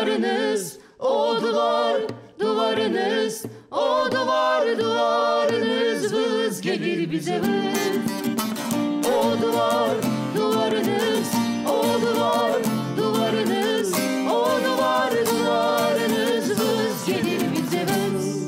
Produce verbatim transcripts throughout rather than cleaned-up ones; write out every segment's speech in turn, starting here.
duvarınız, o duvar, duvarınız, o duvar, duvarınız, vız gelir bize vız. O duvar, duvarınız, o duvar, duvarınız, o duvar, duvarınız, vız gelir bize vız.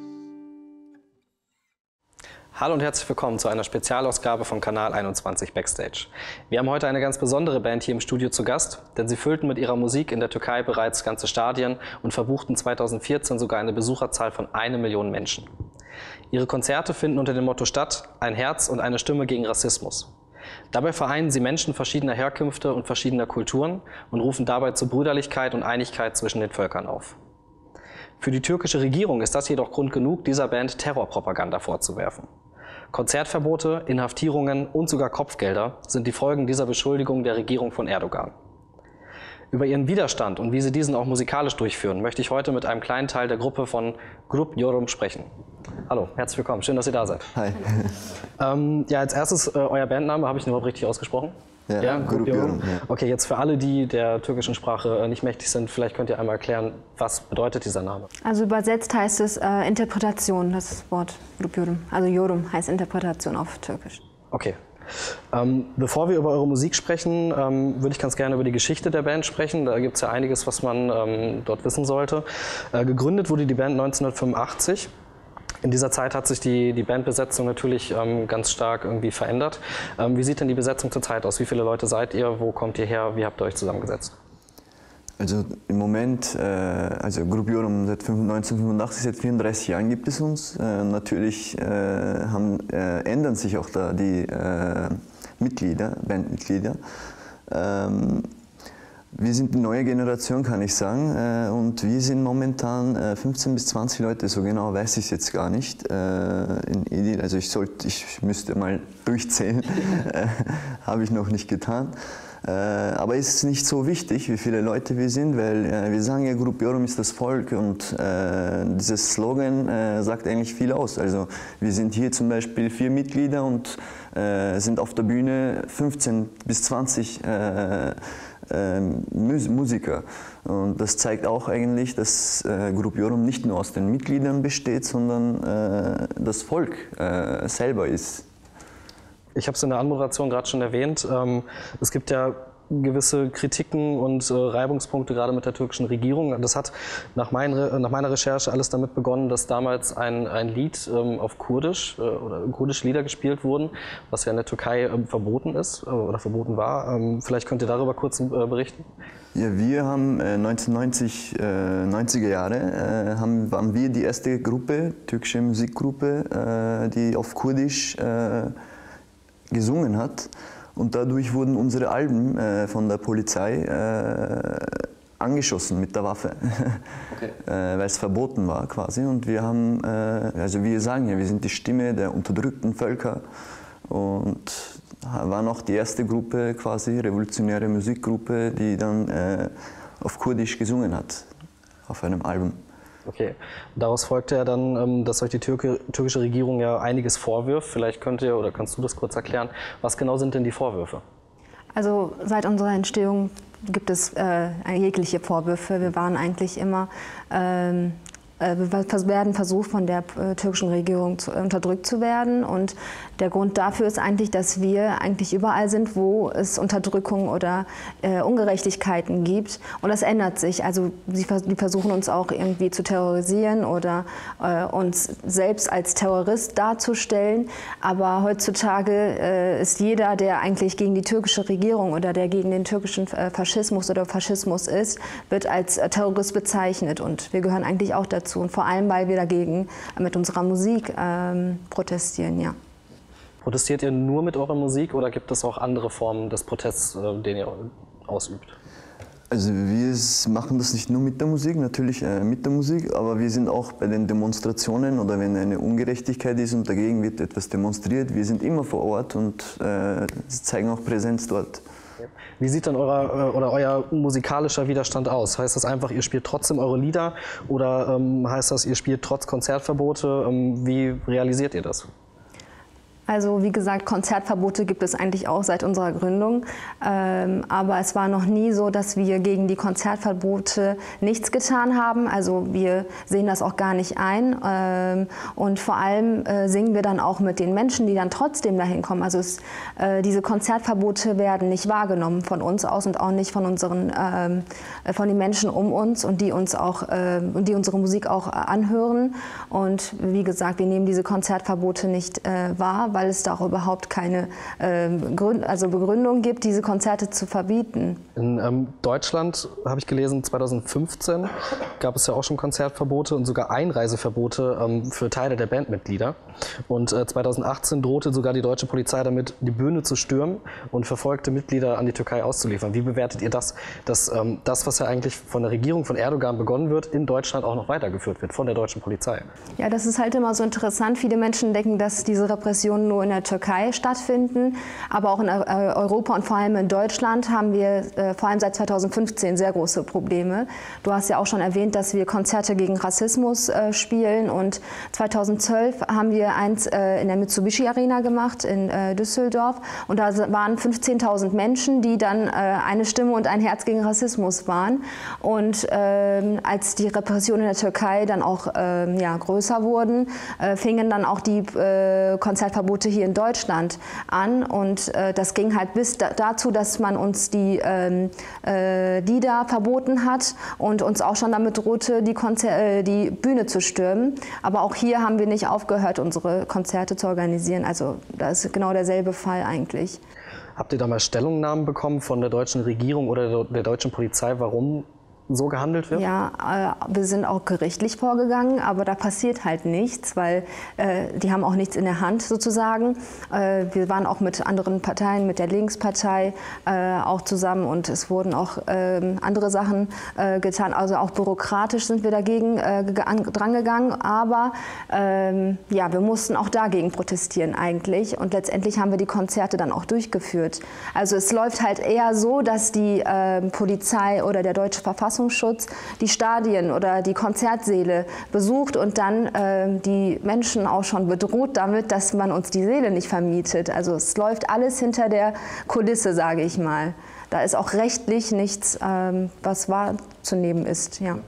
Hallo und herzlich willkommen zu einer Spezialausgabe von Kanal einundzwanzig Backstage. Wir haben heute eine ganz besondere Band hier im Studio zu Gast, denn sie füllten mit ihrer Musik in der Türkei bereits ganze Stadien und verbuchten zweitausendvierzehn sogar eine Besucherzahl von einer Million Menschen. Ihre Konzerte finden unter dem Motto statt: Ein Herz und eine Stimme gegen Rassismus. Dabei vereinen sie Menschen verschiedener Herkünfte und verschiedener Kulturen und rufen dabei zur Brüderlichkeit und Einigkeit zwischen den Völkern auf. Für die türkische Regierung ist das jedoch Grund genug, dieser Band Terrorpropaganda vorzuwerfen. Konzertverbote, Inhaftierungen und sogar Kopfgelder sind die Folgen dieser Beschuldigung der Regierung von Erdogan. Über ihren Widerstand und wie sie diesen auch musikalisch durchführen, möchte ich heute mit einem kleinen Teil der Gruppe von Grup Yorum sprechen. Hallo, herzlich willkommen, schön, dass ihr da seid. Hi. Ähm, ja, als erstes, äh, euer Bandname, habe ich ihn überhaupt richtig ausgesprochen? Ja, ja, Grup Yorum. Ja. Okay, jetzt für alle, die der türkischen Sprache nicht mächtig sind, vielleicht könnt ihr einmal erklären, was bedeutet dieser Name? Also übersetzt heißt es äh, Interpretation, das Wort Grup Yorum. Also Yorum heißt Interpretation auf Türkisch. Okay. Ähm, bevor wir über eure Musik sprechen, ähm, würde ich ganz gerne über die Geschichte der Band sprechen. Da gibt es ja einiges, was man ähm, dort wissen sollte. Äh, gegründet wurde die Band neunzehnhundertfünfundachtzig. In dieser Zeit hat sich die, die Bandbesetzung natürlich ähm, ganz stark irgendwie verändert. Ähm, wie sieht denn die Besetzung zurzeit aus? Wie viele Leute seid ihr? Wo kommt ihr her? Wie habt ihr euch zusammengesetzt? Also im Moment, äh, also Grup Yorum seit neunzehnhundertfünfundachtzig, seit vierunddreißig Jahren gibt es uns. Äh, natürlich äh, haben, äh, ändern sich auch da die äh, Mitglieder, Bandmitglieder. Ähm, Wir sind die neue Generation, kann ich sagen, und wir sind momentan fünfzehn bis zwanzig Leute, so genau weiß ich es jetzt gar nicht, in Idil. Also ich, sollte, ich müsste mal durchzählen, habe ich noch nicht getan. Aber es ist nicht so wichtig, wie viele Leute wir sind, weil wir sagen ja, Grup Yorum ist das Volk, und dieses Slogan sagt eigentlich viel aus. Also wir sind hier zum Beispiel vier Mitglieder und sind auf der Bühne fünfzehn bis zwanzig Ähm, Musiker. Und das zeigt auch eigentlich, dass äh, Grup Yorum nicht nur aus den Mitgliedern besteht, sondern äh, das Volk äh, selber ist. Ich habe es in der Anmoderation gerade schon erwähnt. Ähm, es gibt ja gewisse Kritiken und äh, Reibungspunkte gerade mit der türkischen Regierung. Das hat nach, mein, nach meiner Recherche alles damit begonnen, dass damals ein, ein Lied ähm, auf Kurdisch äh, oder kurdische Lieder gespielt wurden, was ja in der Türkei äh, verboten ist äh, oder verboten war. Ähm, vielleicht könnt ihr darüber kurz äh, berichten. Ja, wir haben äh, neunzehnhundertneunzig, äh, neunziger Jahre äh, haben, waren wir die erste Gruppe, türkische Musikgruppe, äh, die auf Kurdisch äh, gesungen hat. Und dadurch wurden unsere Alben äh, von der Polizei äh, angeschossen mit der Waffe, okay. äh, weil es verboten war quasi. Und wir haben, äh, also wir sagen ja, wir sind die Stimme der unterdrückten Völker, und waren auch die erste Gruppe, quasi revolutionäre Musikgruppe, die dann äh, auf Kurdisch gesungen hat, auf einem Album. Okay, daraus folgte ja dann, dass euch die Türke, türkische Regierung ja einiges vorwirft. Vielleicht könnt ihr oder kannst du das kurz erklären. Was genau sind denn die Vorwürfe? Also seit unserer Entstehung gibt es äh, jegliche Vorwürfe. Wir waren eigentlich immer, ähm, äh, wir werden versucht, von der äh, türkischen Regierung zu, äh, unterdrückt zu werden. Und der Grund dafür ist eigentlich, dass wir eigentlich überall sind, wo es Unterdrückung oder äh, Ungerechtigkeiten gibt. Und das ändert sich. Also sie die versuchen uns auch irgendwie zu terrorisieren oder äh, uns selbst als Terrorist darzustellen. Aber heutzutage äh, ist jeder, der eigentlich gegen die türkische Regierung oder der gegen den türkischen äh, Faschismus oder Faschismus ist, wird als äh, Terrorist bezeichnet. Und wir gehören eigentlich auch dazu. Und vor allem, weil wir dagegen äh, mit unserer Musik äh, protestieren, ja. Protestiert ihr nur mit eurer Musik oder gibt es auch andere Formen des Protests, den ihr ausübt? Also wir machen das nicht nur mit der Musik, natürlich äh, mit der Musik, aber wir sind auch bei den Demonstrationen oder wenn eine Ungerechtigkeit ist und dagegen wird etwas demonstriert, wir sind immer vor Ort und äh, zeigen auch Präsenz dort. Wie sieht dann euer, oder euer musikalischer Widerstand aus? Heißt das einfach, ihr spielt trotzdem eure Lieder oder ähm, heißt das, ihr spielt trotz Konzertverbote? Ähm, wie realisiert ihr das? Also wie gesagt, Konzertverbote gibt es eigentlich auch seit unserer Gründung. Ähm, aber es war noch nie so, dass wir gegen die Konzertverbote nichts getan haben. Also wir sehen das auch gar nicht ein. Ähm, und vor allem äh, singen wir dann auch mit den Menschen, die dann trotzdem dahin kommen. Also es, äh, diese Konzertverbote werden nicht wahrgenommen von uns aus und auch nicht von unseren, ähm, von den Menschen um uns und die uns auch, äh, die unsere Musik auch anhören. Und wie gesagt, wir nehmen diese Konzertverbote nicht äh, wahr, weil es da auch überhaupt keine äh, Grund, also Begründung gibt, diese Konzerte zu verbieten. In ähm, Deutschland, habe ich gelesen, zweitausendfünfzehn gab es ja auch schon Konzertverbote und sogar Einreiseverbote ähm, für Teile der Bandmitglieder. Und äh, zweitausendachtzehn drohte sogar die deutsche Polizei damit, die Bühne zu stürmen und verfolgte Mitglieder an die Türkei auszuliefern. Wie bewertet ihr das, dass ähm, das, was ja eigentlich von der Regierung von Erdogan begonnen wird, in Deutschland auch noch weitergeführt wird von der deutschen Polizei? Ja, das ist halt immer so interessant. Viele Menschen denken, dass diese Repressionen nur in der Türkei stattfinden, aber auch in Europa und vor allem in Deutschland haben wir äh, vor allem seit zweitausendfünfzehn sehr große Probleme. Du hast ja auch schon erwähnt, dass wir Konzerte gegen Rassismus äh, spielen und zweitausendzwölf haben wir eins äh, in der Mitsubishi Arena gemacht in äh, Düsseldorf und da waren fünfzehntausend Menschen, die dann äh, eine Stimme und ein Herz gegen Rassismus waren und äh, als die Repressionen in der Türkei dann auch äh, ja, größer wurden, äh, fingen dann auch die äh, Konzertverbote hier in Deutschland an und äh, das ging halt bis da, dazu, dass man uns die ähm, äh, Lieder verboten hat und uns auch schon damit drohte, die, Konzer äh, die Bühne zu stürmen. Aber auch hier haben wir nicht aufgehört, unsere Konzerte zu organisieren. Also da ist genau derselbe Fall eigentlich. Habt ihr da mal Stellungnahmen bekommen von der deutschen Regierung oder der deutschen Polizei, warum so gehandelt wird? Ja, äh, wir sind auch gerichtlich vorgegangen, aber da passiert halt nichts, weil äh, die haben auch nichts in der Hand sozusagen. Äh, wir waren auch mit anderen Parteien, mit der Linkspartei äh, auch zusammen und es wurden auch äh, andere Sachen äh, getan. Also auch bürokratisch sind wir dagegen äh, drangegangen, aber ähm, ja, wir mussten auch dagegen protestieren eigentlich und letztendlich haben wir die Konzerte dann auch durchgeführt. Also es läuft halt eher so, dass die äh, Polizei oder der deutsche Verfassungsschutz die Stadien oder die Konzertsäle besucht und dann äh, die Menschen auch schon bedroht damit, dass man uns die Säle nicht vermietet. Also es läuft alles hinter der Kulisse, sage ich mal. Da ist auch rechtlich nichts, ähm, was wahrzunehmen ist. Ja.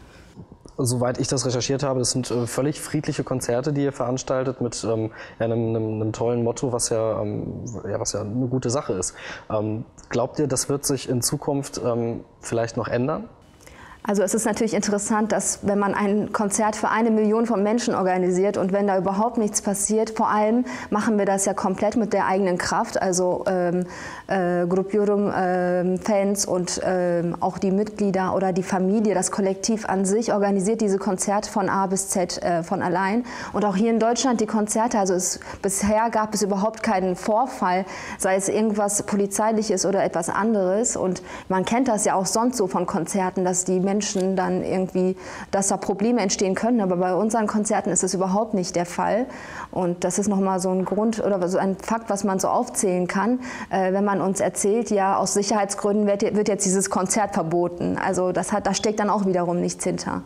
Soweit ich das recherchiert habe, das sind äh, völlig friedliche Konzerte, die ihr veranstaltet mit ähm, ja, einem, einem, einem tollen Motto, was ja, ähm, ja, was ja eine gute Sache ist. Ähm, glaubt ihr, das wird sich in Zukunft ähm, vielleicht noch ändern? Also es ist natürlich interessant, dass wenn man ein Konzert für eine Million von Menschen organisiert und wenn da überhaupt nichts passiert, vor allem machen wir das ja komplett mit der eigenen Kraft, also ähm, äh, Grup Yorum ähm, Fans und ähm, auch die Mitglieder oder die Familie, das Kollektiv an sich organisiert diese Konzerte von A bis Z äh, von allein und auch hier in Deutschland die Konzerte, also es, bisher gab es überhaupt keinen Vorfall, sei es irgendwas Polizeiliches oder etwas anderes und man kennt das ja auch sonst so von Konzerten, dass die Menschen Menschen dann irgendwie, dass da Probleme entstehen können. Aber bei unseren Konzerten ist es überhaupt nicht der Fall. Und das ist nochmal so ein Grund oder so ein Fakt, was man so aufzählen kann, äh, wenn man uns erzählt, ja, aus Sicherheitsgründen wird, wird jetzt dieses Konzert verboten. Also das hat, da steckt dann auch wiederum nichts hinter.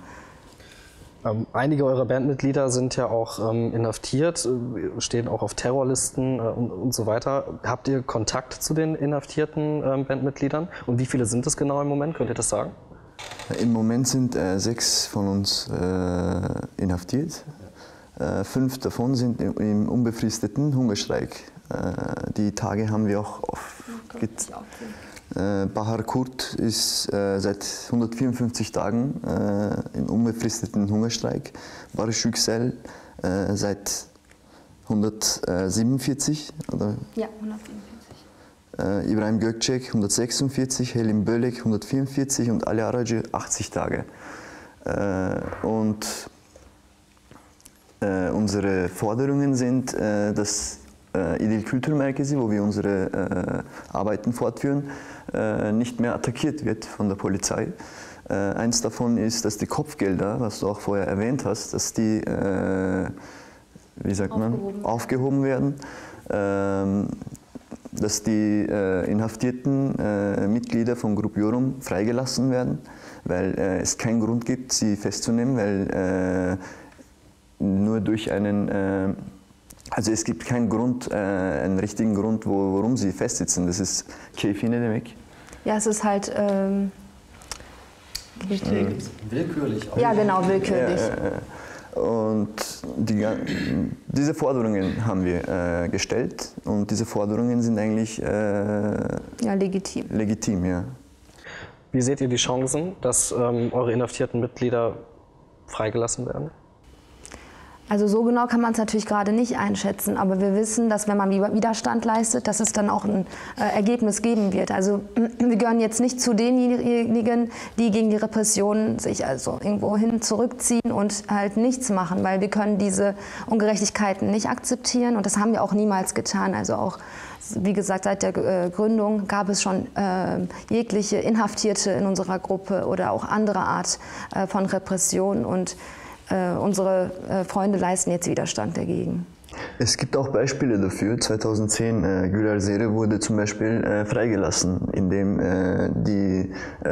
Ähm, einige eurer Bandmitglieder sind ja auch ähm, inhaftiert, äh, stehen auch auf Terrorlisten äh, und, und so weiter. Habt ihr Kontakt zu den inhaftierten ähm, Bandmitgliedern? Und wie viele sind es genau im Moment? Könnt ihr das sagen? Im Moment sind äh, sechs von uns äh, inhaftiert. Äh, fünf davon sind im, im unbefristeten Hungerstreik. Äh, die Tage haben wir auch aufgezählt. Äh, Bahar Kurt ist äh, seit hundertvierundfünfzig Tagen äh, im unbefristeten Hungerstreik. Barış Yüksel äh, seit hundertsiebenundvierzig. Oder? Ja, hundertvierundvierzig. Äh, Ibrahim Gökçek hundertsechsundvierzig, Helim Bölek hundertvierundvierzig und Ali Aracı achtzig Tage. Äh, und äh, unsere Forderungen sind, äh, dass äh, İdil Kültürmerkezi, wo wir unsere äh, Arbeiten fortführen, äh, nicht mehr attackiert wird von der Polizei. Äh, eins davon ist, dass die Kopfgelder, was du auch vorher erwähnt hast, dass die, äh, wie sagt man, aufgehoben, aufgehoben werden. Ähm, dass die äh, inhaftierten äh, Mitglieder von Grup Yorum freigelassen werden, weil äh, es keinen Grund gibt, sie festzunehmen, weil äh, nur durch einen äh, Also es gibt keinen Grund, äh, einen richtigen Grund, wo, warum sie festsitzen. Das ist keyfi ne demek? Ja, es ist halt ähm, willkürlich. Ja, genau, willkürlich. Ja, ja, ja. Und die, diese Forderungen haben wir äh, gestellt und diese Forderungen sind eigentlich äh, ja, legitim. legitim, ja. Wie seht ihr die Chancen, dass ähm, eure inhaftierten Mitglieder freigelassen werden? Also so genau kann man es natürlich gerade nicht einschätzen, aber wir wissen, dass wenn man Widerstand leistet, dass es dann auch ein äh, Ergebnis geben wird. Also wir gehören jetzt nicht zu denjenigen, die gegen die Repression sich also irgendwo hin zurückziehen und halt nichts machen, weil wir können diese Ungerechtigkeiten nicht akzeptieren und das haben wir auch niemals getan. Also auch, wie gesagt, seit der äh, Gründung gab es schon äh, jegliche Inhaftierte in unserer Gruppe oder auch andere Art äh, von Repression und Äh, unsere äh, Freunde leisten jetzt Widerstand dagegen. Es gibt auch Beispiele dafür. zweitausendzehn, äh, Gül Erzeri wurde zum Beispiel äh, freigelassen, indem äh, die äh,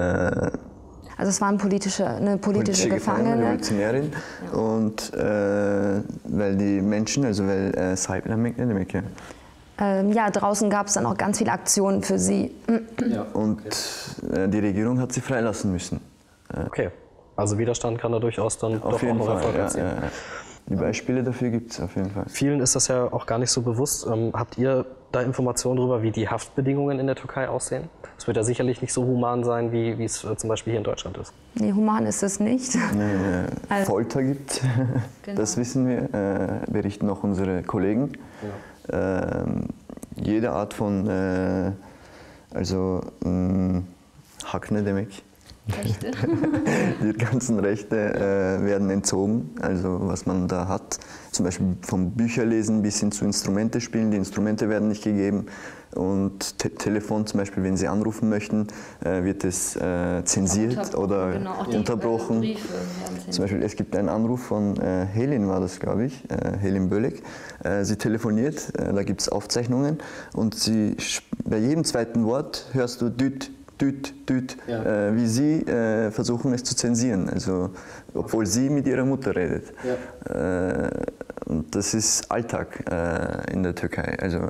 Also es war eine politische, eine politische, politische Gefangene. Gefangene, Revolutionärin. Ja. Und äh, weil die Menschen, also weil äh, sahiplenmek ne demek ya? Ähm, ja, draußen gab es dann auch ganz viele Aktionen für sie. Ja, und äh, die Regierung hat sie freilassen müssen. Äh, okay. Also Widerstand kann da durchaus dann auf doch jeden auch noch Erfolg Fall, erzielen. ja, ja, ja. Die Beispiele dafür gibt es auf jeden Fall. Vielen ist das ja auch gar nicht so bewusst. Ähm, habt ihr da Informationen darüber, wie die Haftbedingungen in der Türkei aussehen? Es wird ja sicherlich nicht so human sein, wie, wie es äh, zum Beispiel hier in Deutschland ist. Nee, human ist es nicht. Nee, äh, also, Folter gibt, genau. Das wissen wir, äh, berichten auch unsere Kollegen. Ja. Äh, jede Art von, äh, also, mh, hak ne demek? Rechte. Die ganzen Rechte äh, werden entzogen, also was man da hat. Zum Beispiel vom Bücherlesen bis hin zu Instrumente spielen. Die Instrumente werden nicht gegeben. Und Te Telefon zum Beispiel, wenn Sie anrufen möchten, äh, wird es äh, zensiert unterbrochen, oder genau, auch unterbrochen. Die, äh, zum Beispiel, es gibt einen Anruf von äh, Helin, war das glaube ich, äh, Helin Bölek. Äh, sie telefoniert, äh, da gibt es Aufzeichnungen und sie, bei jedem zweiten Wort hörst du düt, düt, düt, ja. äh, wie sie äh, versuchen es zu zensieren, also obwohl sie mit ihrer Mutter redet. Ja. Äh, und das ist Alltag äh, in der Türkei, also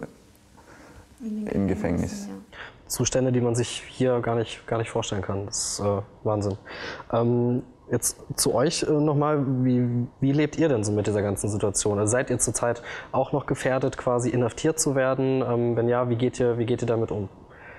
im Gefängnis. Ja. Zustände, die man sich hier gar nicht, gar nicht vorstellen kann. Das ist äh, Wahnsinn. Ähm, jetzt zu euch äh, nochmal, wie, wie lebt ihr denn so mit dieser ganzen Situation? Also seid ihr zurzeit auch noch gefährdet, quasi inhaftiert zu werden? Ähm, wenn ja, wie geht ihr, wie geht ihr damit um?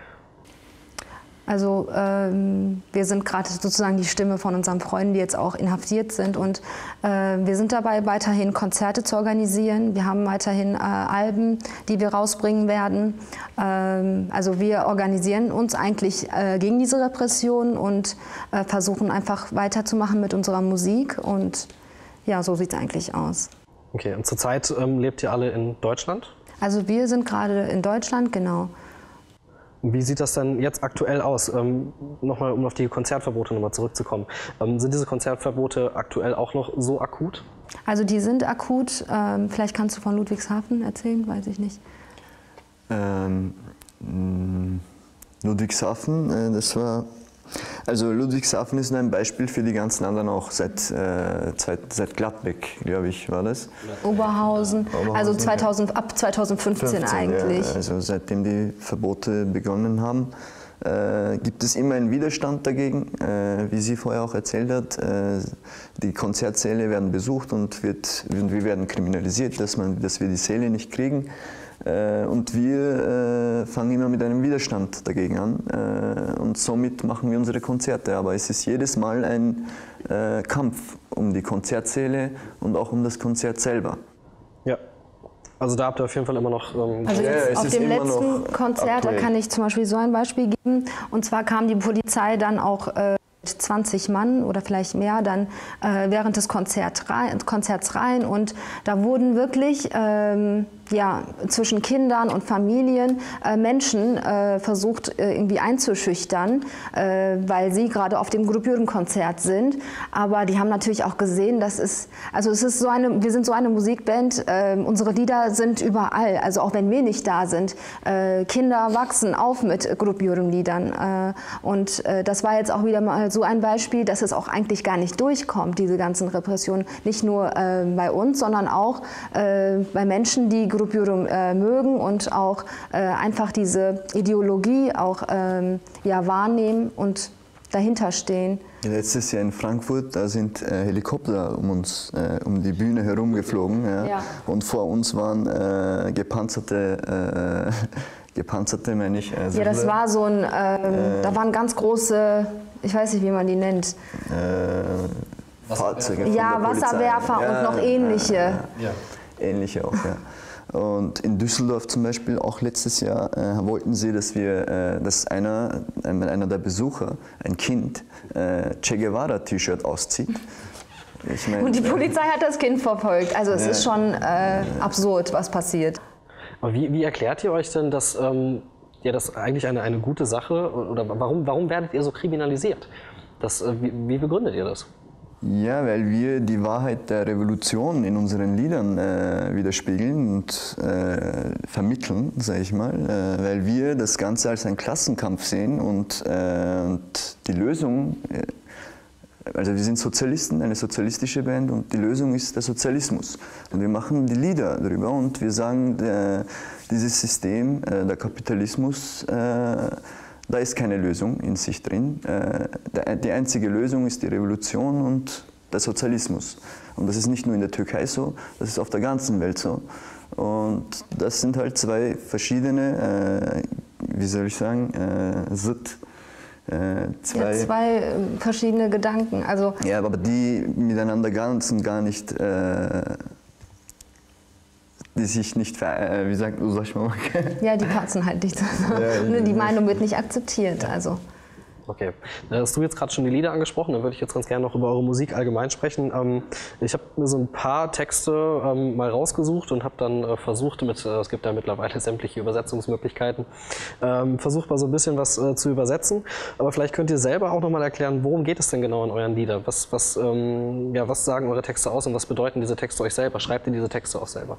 Also ähm, wir sind gerade sozusagen die Stimme von unseren Freunden, die jetzt auch inhaftiert sind und äh, wir sind dabei, weiterhin Konzerte zu organisieren. Wir haben weiterhin äh, Alben, die wir rausbringen werden. Ähm, also wir organisieren uns eigentlich äh, gegen diese Repression und äh, versuchen einfach weiterzumachen mit unserer Musik und ja, so sieht es eigentlich aus. Okay, und zurzeit ähm, lebt ihr alle in Deutschland? Also wir sind gerade in Deutschland, genau. Wie sieht das denn jetzt aktuell aus? Ähm, nochmal, um auf die Konzertverbote nochmal zurückzukommen. Ähm, sind diese Konzertverbote aktuell auch noch so akut? Also die sind akut. Ähm, vielleicht kannst du von Ludwigshafen erzählen, weiß ich nicht. Ähm, Ludwigshafen, äh, das war... Also Ludwigshafen ist ein Beispiel für die ganzen anderen auch, seit, äh, seit, seit Gladbeck, glaube ich, war das. Oberhausen, Oberhausen also zweitausend, ab zweitausendfünfzehn fünfzehn, eigentlich. Ja, also seitdem die Verbote begonnen haben, äh, gibt es immer einen Widerstand dagegen. Äh, wie sie vorher auch erzählt hat, äh, die Konzertsäle werden besucht und, wird, und wir werden kriminalisiert, dass, man, dass wir die Säle nicht kriegen. Und wir äh, fangen immer mit einem Widerstand dagegen an äh, und somit machen wir unsere Konzerte. Aber es ist jedes Mal ein äh, Kampf um die Konzertsäle und auch um das Konzert selber. Ja, also da habt ihr auf jeden Fall immer noch... Ähm also jetzt ja, auf dem letzten Konzert, da kann ich zum Beispiel so ein Beispiel geben. Und zwar kam die Polizei dann auch... Äh, zwanzig Mann oder vielleicht mehr dann äh, während des Konzert rein, Konzerts rein und da wurden wirklich ähm, ja, zwischen Kindern und Familien äh, Menschen äh, versucht äh, irgendwie einzuschüchtern, äh, weil sie gerade auf dem Grupüren-Konzert sind. Aber die haben natürlich auch gesehen, dass es, also es ist so eine, wir sind so eine Musikband, äh, unsere Lieder sind überall, also auch wenn wir nicht da sind. Äh, Kinder wachsen auf mit Grupüren-Liedern. Äh, und äh, das war jetzt auch wieder mal so ein Beispiel, dass es auch eigentlich gar nicht durchkommt, diese ganzen Repressionen. Nicht nur äh, bei uns, sondern auch äh, bei Menschen, die Grupüren äh, mögen und auch äh, einfach diese Ideologie auch ähm, ja, wahrnehmen und dahinter stehen. Letztes Jahr in Frankfurt, da sind äh, Helikopter um uns, äh, um die Bühne herumgeflogen. Ja? Ja. Und vor uns waren äh, gepanzerte, äh, gepanzerte, meine ich. Äh, ja, das war so ein, ähm, äh, da waren ganz große, ich weiß nicht, wie man die nennt. Äh, Fahrzeuge. Ja, Wasserwerfer ja, und noch ähnliche. Ja, ja. Ähnliche auch, ja. Und in Düsseldorf zum Beispiel, auch letztes Jahr, äh, wollten sie, dass wir, äh, dass einer, äh, einer der Besucher, ein Kind, äh, Che Guevara-T-Shirt auszieht. Ich mein, und die Polizei hat das Kind verfolgt. Also es ja. ist schon äh, absurd, was passiert. Aber wie, wie erklärt ihr euch denn, dass ähm, ja, das eigentlich eine, eine gute Sache, oder warum, warum werdet ihr so kriminalisiert? Das, äh, wie, wie begründet ihr das? Ja, weil wir die Wahrheit der Revolution in unseren Liedern äh, widerspiegeln und äh, vermitteln, sage ich mal, äh, weil wir das Ganze als einen Klassenkampf sehen und, äh, und die Lösung, äh, also wir sind Sozialisten, eine sozialistische Band und die Lösung ist der Sozialismus. Und wir machen die Lieder darüber und wir sagen, der, dieses System, äh, der Kapitalismus, äh, da ist keine Lösung in sich drin. Die einzige Lösung ist die Revolution und der Sozialismus. Und das ist nicht nur in der Türkei so, das ist auf der ganzen Welt so. Und das sind halt zwei verschiedene, wie soll ich sagen, Zıt, zwei, ja, zwei verschiedene Gedanken. Also ja, aber die miteinander ganz und gar nicht, die sich nicht, ver wie sagt du, sag ich mal? Ja, die passen halt nicht. Ja, die Meinung wird nicht akzeptiert. Also. Okay, da hast du jetzt gerade schon die Lieder angesprochen, dann würde ich jetzt ganz gerne noch über eure Musik allgemein sprechen. Ähm, ich habe mir so ein paar Texte ähm, mal rausgesucht und habe dann äh, versucht, mit, äh, es gibt ja mittlerweile sämtliche Übersetzungsmöglichkeiten, ähm, versucht mal so ein bisschen was äh, zu übersetzen. Aber vielleicht könnt ihr selber auch noch mal erklären, worum geht es denn genau in euren Liedern? Was, was, ähm, ja, was sagen eure Texte aus und was bedeuten diese Texte euch selber? Schreibt ihr diese Texte auch selber?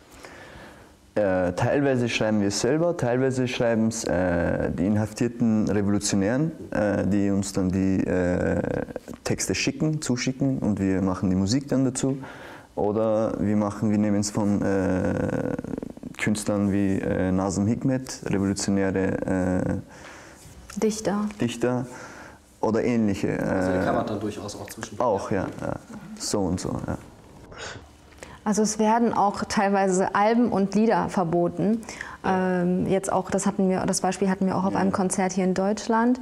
Äh, teilweise schreiben wir es selber, teilweise schreiben es äh, die inhaftierten Revolutionären, äh, die uns dann die äh, Texte schicken, zuschicken und wir machen die Musik dann dazu. Oder wir, machen, wir nehmen es von äh, Künstlern wie äh, Nazım Hikmet, revolutionäre äh, Dichter. Dichter oder ähnliche. Also die kann man dann durchaus auch zwischen. Auch, ja, ja. So und so, ja. Also es werden auch teilweise Alben und Lieder verboten. Ähm, jetzt auch, das hatten wir, das Beispiel hatten wir auch auf einem Konzert hier in Deutschland.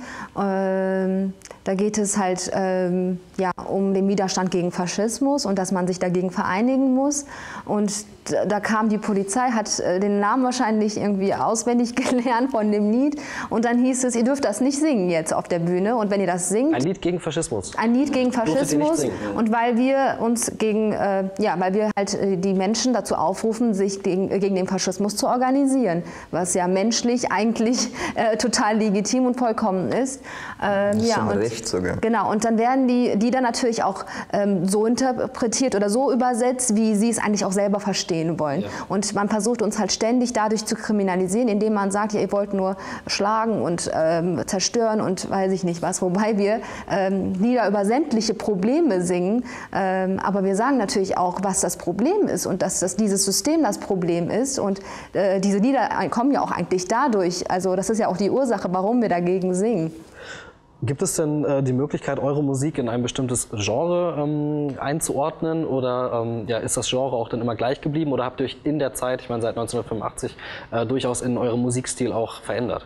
Ähm, da geht es halt ähm, ja, um den Widerstand gegen Faschismus und dass man sich dagegen vereinigen muss. Und da kam die Polizei, hat den Namen wahrscheinlich irgendwie auswendig gelernt von dem Lied. Und dann hieß es, ihr dürft das nicht singen jetzt auf der Bühne. Und wenn ihr das singt... Ein Lied gegen Faschismus. Ein Lied gegen Faschismus. Singen, ja. Und weil wir uns gegen, äh, ja, weil wir halt die Menschen dazu aufrufen, sich gegen, gegen den Faschismus zu organisieren. Was ja menschlich eigentlich äh, total legitim und vollkommen ist. Ähm, das ist ja, schon und, recht sogar. Genau, und dann werden die, die dann natürlich auch ähm, so interpretiert oder so übersetzt, wie sie es eigentlich auch selber verstehen wollen. Ja. Und man versucht uns halt ständig dadurch zu kriminalisieren, indem man sagt, ja, ihr wollt nur schlagen und ähm, zerstören und weiß ich nicht was. Wobei wir ähm, Lieder über sämtliche Probleme singen, ähm, aber wir sagen natürlich auch, was das Problem ist und dass, dass dieses System das Problem ist. Und äh, diese Lieder kommen ja auch eigentlich dadurch, also das ist ja auch die Ursache, warum wir dagegen singen. Gibt es denn äh, die Möglichkeit, eure Musik in ein bestimmtes Genre ähm, einzuordnen oder ähm, ja, ist das Genre auch dann immer gleich geblieben oder habt ihr euch in der Zeit, ich meine seit neunzehnhundertfünfundachtzig, äh, durchaus in eurem Musikstil auch verändert?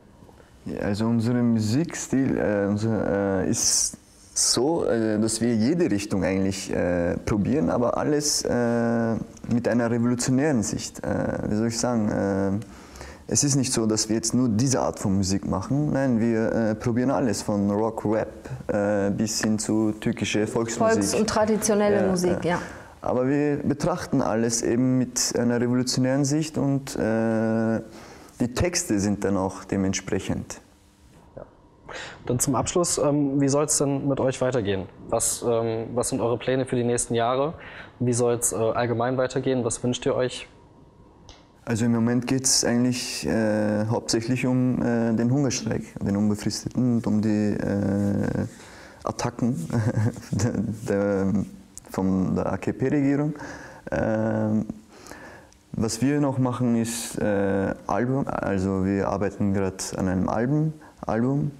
Ja, also unser Musikstil äh, unser, äh, ist so, äh, dass wir jede Richtung eigentlich äh, probieren, aber alles äh, mit einer revolutionären Sicht. Äh, wie soll ich sagen? Äh, Es ist nicht so, dass wir jetzt nur diese Art von Musik machen. Nein, wir äh, probieren alles, von Rock, Rap äh, bis hin zu türkische Volksmusik. Volks- und traditionelle ja, Musik, ja. ja. Aber wir betrachten alles eben mit einer revolutionären Sicht und äh, die Texte sind dann auch dementsprechend. Ja. Dann zum Abschluss, ähm, wie soll es denn mit euch weitergehen? Was, ähm, was sind eure Pläne für die nächsten Jahre? Wie soll es äh, allgemein weitergehen? Was wünscht ihr euch? Also im Moment geht es eigentlich äh, hauptsächlich um äh, den Hungerstreik, den unbefristeten und um die äh, Attacken der, der, von der A K P-Regierung. Ähm, was wir noch machen ist äh, Album, also wir arbeiten gerade an einem Album, Album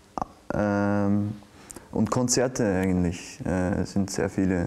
ähm, und Konzerte eigentlich, äh, es sind sehr viele.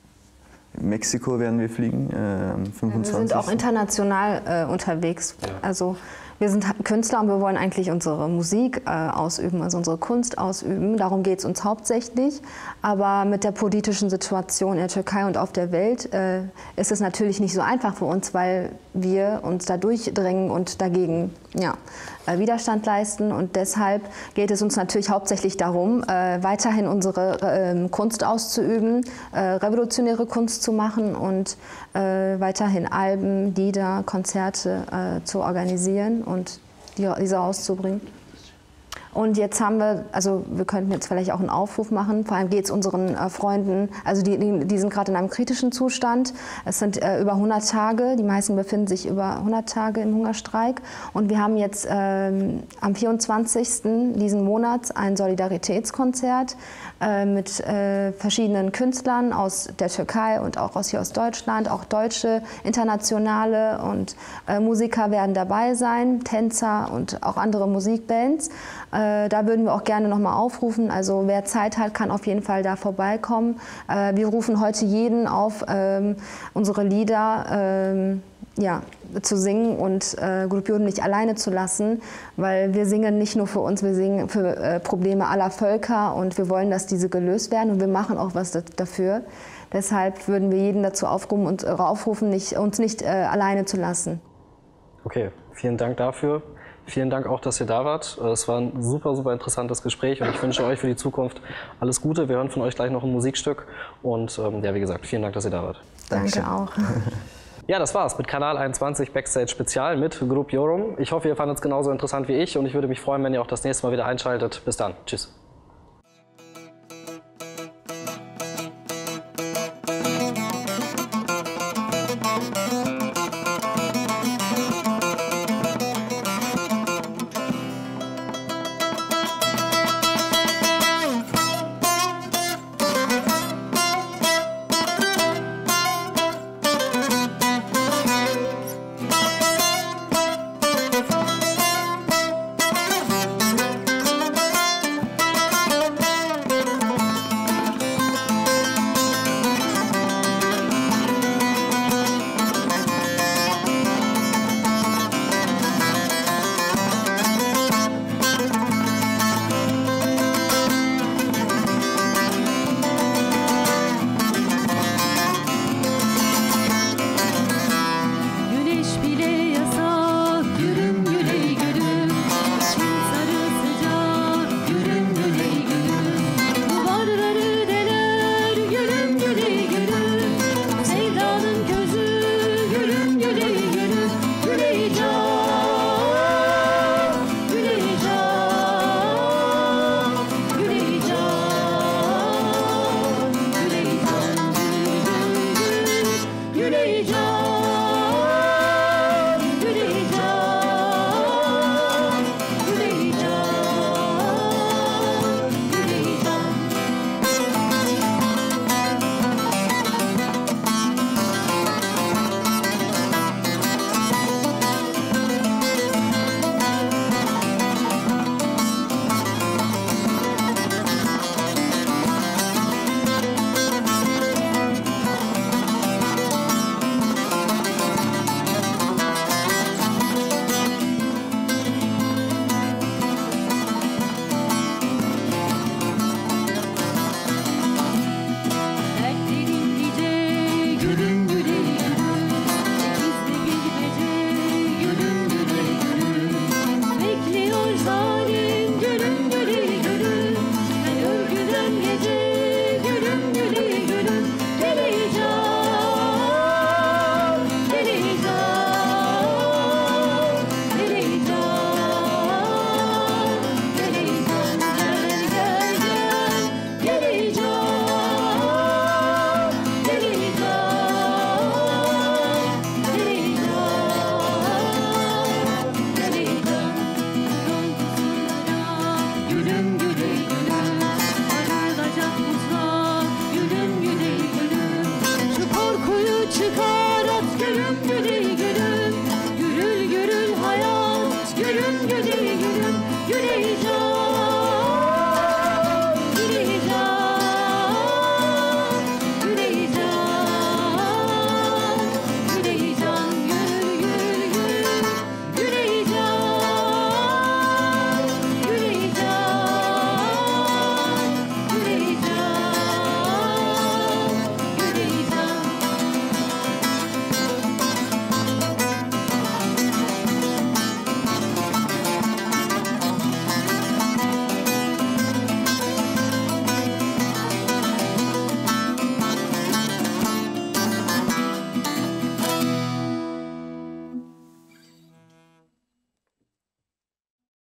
In Mexiko werden wir fliegen, äh, am fünfundzwanzigsten Wir sind auch international äh, unterwegs. Ja. Also wir sind Künstler und wir wollen eigentlich unsere Musik äh, ausüben, also unsere Kunst ausüben. Darum geht es uns hauptsächlich. Aber mit der politischen Situation in der Türkei und auf der Welt äh, ist es natürlich nicht so einfach für uns, weil wir uns da durchdrängen und dagegen ja, äh, Widerstand leisten. Und deshalb geht es uns natürlich hauptsächlich darum, äh, weiterhin unsere äh, Kunst auszuüben, äh, revolutionäre Kunst zu machen und äh, weiterhin Alben, Lieder, Konzerte äh, zu organisieren und die, diese rauszubringen. Und jetzt haben wir, also wir könnten jetzt vielleicht auch einen Aufruf machen, vor allem geht es unseren äh, Freunden, also die, die, die sind gerade in einem kritischen Zustand. Es sind äh, über hundert Tage, die meisten befinden sich über hundert Tage im Hungerstreik. Und wir haben jetzt ähm, am vierundzwanzigsten diesen Monats ein Solidaritätskonzert äh, mit äh, verschiedenen Künstlern aus der Türkei und auch aus hier aus Deutschland. Auch deutsche, internationale und äh, Musiker werden dabei sein, Tänzer und auch andere Musikbands. Äh, da würden wir auch gerne noch mal aufrufen. Also wer Zeit hat, kann auf jeden Fall da vorbeikommen. Äh, wir rufen heute jeden auf, ähm, unsere Lieder ähm, ja, zu singen und äh, Grup Yorum nicht alleine zu lassen, weil wir singen nicht nur für uns, wir singen für äh, Probleme aller Völker und wir wollen, dass diese gelöst werden und wir machen auch was dafür. Deshalb würden wir jeden dazu aufrufen, und, äh, aufrufen nicht, uns nicht äh, alleine zu lassen. Okay, vielen Dank dafür. Vielen Dank auch, dass ihr da wart. Es war ein super, super interessantes Gespräch und ich wünsche euch für die Zukunft alles Gute. Wir hören von euch gleich noch ein Musikstück und ähm, ja, wie gesagt, vielen Dank, dass ihr da wart. Danke auch. Ja, das war's mit Kanal einundzwanzig Backstage Spezial mit Grup Yorum. Ich hoffe, ihr fandet es genauso interessant wie ich und ich würde mich freuen, wenn ihr auch das nächste Mal wieder einschaltet. Bis dann. Tschüss.